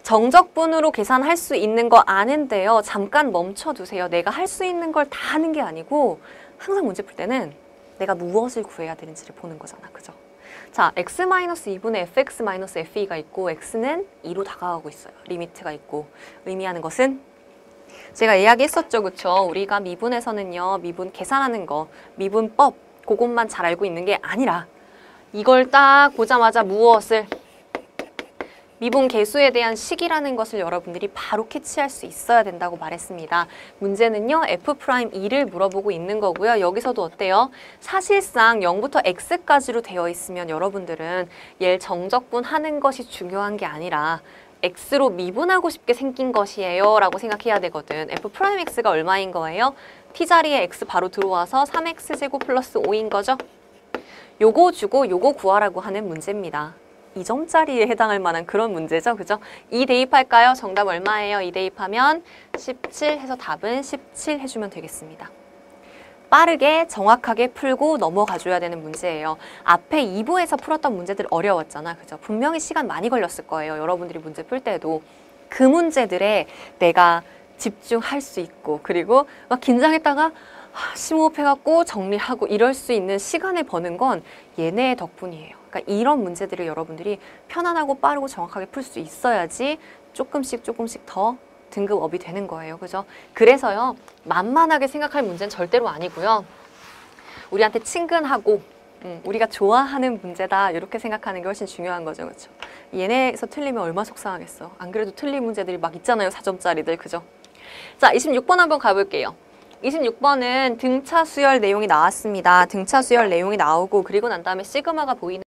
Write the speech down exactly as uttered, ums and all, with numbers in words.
정적분으로 계산할 수 있는 거 아는데요. 잠깐 멈춰두세요. 내가 할 수 있는 걸 다 하는 게 아니고 항상 문제 풀 때는 내가 무엇을 구해야 되는지를 보는 거잖아. 그죠? 자, x-이분의 fx-fe가 있고 x는 이로 다가가고 있어요. 리미트가 있고 의미하는 것은 제가 이야기했었죠. 그쵸? 우리가 미분에서는요. 미분 계산하는 거, 미분법 그것만 잘 알고 있는 게 아니라 이걸 딱 보자마자 무엇을 미분 계수에 대한 식이라는 것을 여러분들이 바로 캐치할 수 있어야 된다고 말했습니다. 문제는요. F'이를 물어보고 있는 거고요. 여기서도 어때요? 사실상 영부터 X까지로 되어 있으면 여러분들은 얘를 정적분 하는 것이 중요한 게 아니라 X로 미분하고 싶게 생긴 것이에요 라고 생각해야 되거든. F'X가 얼마인 거예요? T자리에 X 바로 들어와서 삼 엑스 제곱 플러스 오인 거죠? 요거 주고 요거 구하라고 하는 문제입니다. 이 점짜리에 해당할 만한 그런 문제죠. 그죠? 이 대입할까요? 정답 얼마예요? 이 대입하면 십칠 해서 답은 십칠 해주면 되겠습니다. 빠르게 정확하게 풀고 넘어가줘야 되는 문제예요. 앞에 이 부에서 풀었던 문제들 어려웠잖아. 그죠? 분명히 시간 많이 걸렸을 거예요. 여러분들이 문제 풀 때도. 그 문제들에 내가 집중할 수 있고 그리고 막 긴장했다가 심호흡해갖고 정리하고 이럴 수 있는 시간을 버는 건 얘네의 덕분이에요. 그러니까 이런 문제들을 여러분들이 편안하고 빠르고 정확하게 풀 수 있어야지 조금씩 조금씩 더 등급업이 되는 거예요. 그죠? 그래서요. 만만하게 생각할 문제는 절대로 아니고요. 우리한테 친근하고 음, 우리가 좋아하는 문제다 이렇게 생각하는 게 훨씬 중요한 거죠. 그렇죠? 얘네에서 틀리면 얼마나 속상하겠어. 안 그래도 틀린 문제들이 막 있잖아요. 사 점짜리들. 그죠? 자, 이십육 번 한번 가볼게요. 이십육 번은 등차 수열 내용이 나왔습니다. 등차 수열 내용이 나오고 그리고 난 다음에 시그마가 보이는